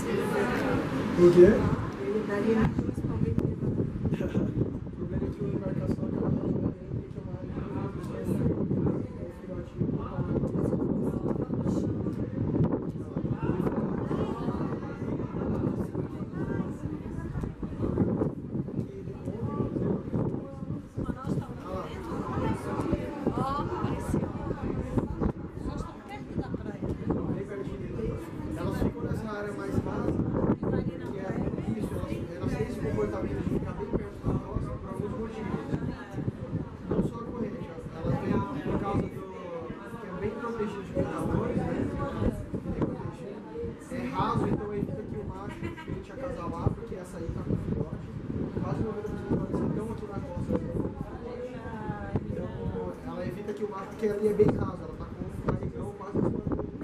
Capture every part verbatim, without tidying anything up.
O quê? Ele daria principalmente. O problema é que a embarcação acaba não tem que amar o filhotinho. Elas ficam nessa área mais rasa, que é isso, elas, elas têm esse comportamento de ficar bem perto da costa por alguns motivos. Não só a corrente, ela tem por causa do que é bem protegido de predadores, né? Bem protegido. É raso, então evita que o macho tente acasalar, porque essa aí está com filhote. Quase noventa por cento dos filhotes estão aqui na costa. Então ela evita que o macho, porque ali é bem raso, ela está com um barrigão quase em cima do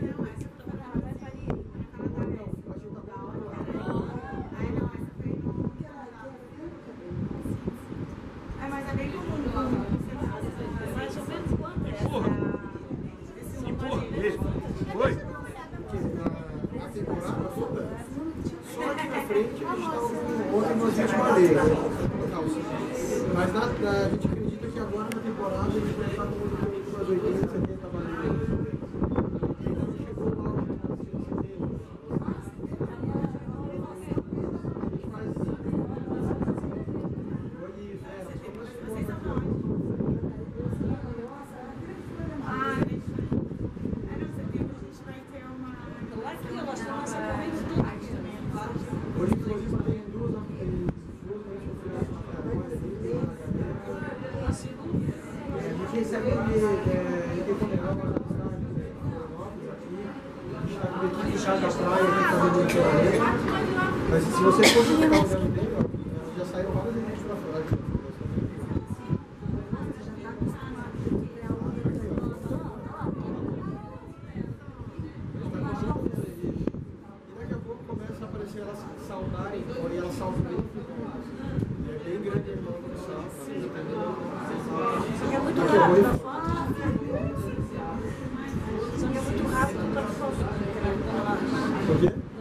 Oi? Na temporada toda, só aqui na frente a gente estava com ontem umas vinte madeiras. Mas na, na, a gente acredita que agora na temporada a gente vai estar com umas oitenta, setenta madeiras. E ainda não chegou lá no setembro. A gente faz. Foi isso, é, nós começamos aqui. Hoje, inclusive, tem duas porque esse aqui ele tem como agora na cidade, aqui, a gente está com aqui no chá da praia, fazendo treinamento. Mas se você for chegar o dano dele, ó, já saiu várias equipes para fora. Elas saltarem, porém elas saltam bem, é bem grande a mão do salto. Só que é muito rápido. Só que é muito rápido para o Por quê?